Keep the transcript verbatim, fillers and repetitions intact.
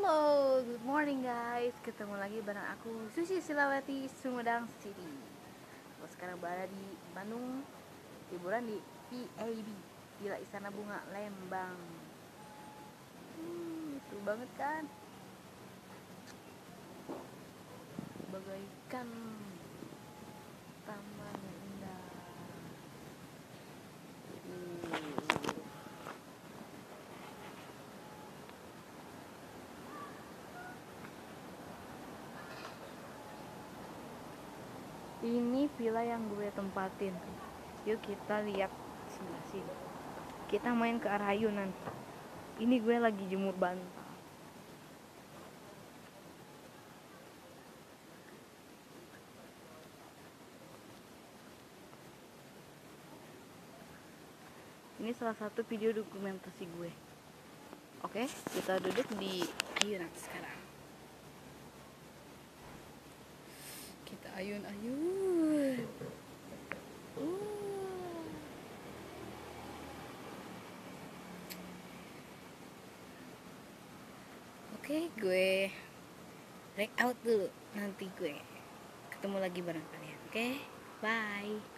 Halo, good morning guys. Ketemu lagi bareng aku Susi Silawati Sumedang City. Aku sekarang berada di Bandung, liburan di P A B, Villa Istana Bunga Lembang. Hmm, itu banget kan? Bagaikan taman yang indah. Uh. Ini villa yang gue tempatin. Yuk kita lihat sebelah sini. Kita main ke arah ayunan. Ini gue lagi jemur bantal. Ini salah satu video dokumentasi gue. Oke, kita duduk di ayunan sekarang. Kita ayun-ayun. Uh. Oke, gue break out dulu. Nanti gue ketemu lagi bareng kalian. Oke, bye.